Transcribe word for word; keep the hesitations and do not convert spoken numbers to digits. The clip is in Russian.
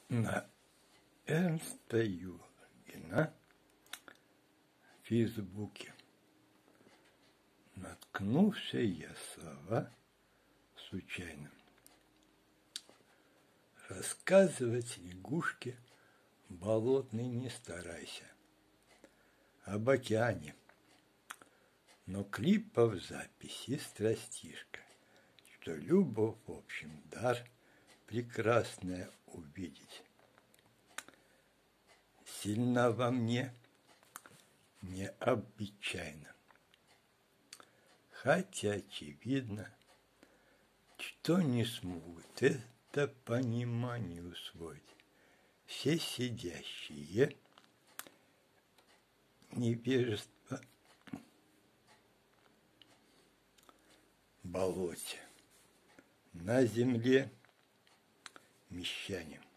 На Эрнста Юнгена в Фейсбуке наткнулся я слова случайно. Рассказывать лягушке болотной не старайся об океане, но клипов записи страстишка, что любовь, в общем, дар прекрасное увидеть. Сильна во мне необычайно, хотя очевидно, что не смогут это понимание усвоить все сидящие невежество в болоте, на земле мещане.